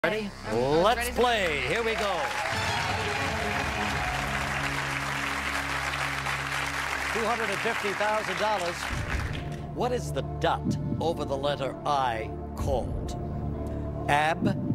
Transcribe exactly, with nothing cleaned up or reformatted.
Ready? I'm Let's ready to- play. Here we go. two hundred fifty thousand dollars. What is the dot over the letter I called? Ab,